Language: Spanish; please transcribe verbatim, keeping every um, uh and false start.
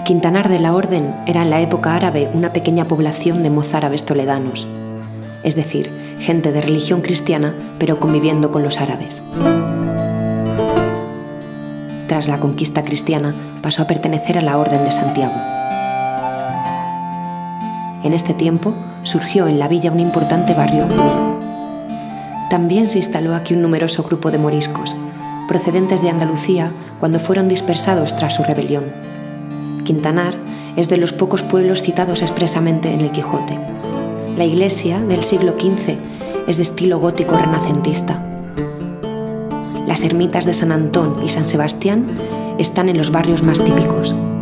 Quintanar de la Orden era en la época árabe una pequeña población de mozárabes toledanos, es decir, gente de religión cristiana pero conviviendo con los árabes. Tras la conquista cristiana pasó a pertenecer a la Orden de Santiago. En este tiempo surgió en la villa un importante barrio judío. También se instaló aquí un numeroso grupo de moriscos, procedentes de Andalucía cuando fueron dispersados tras su rebelión. Quintanar es de los pocos pueblos citados expresamente en el Quijote. La iglesia, del siglo quince, es de estilo gótico renacentista. Las ermitas de San Antón y San Sebastián están en los barrios más típicos.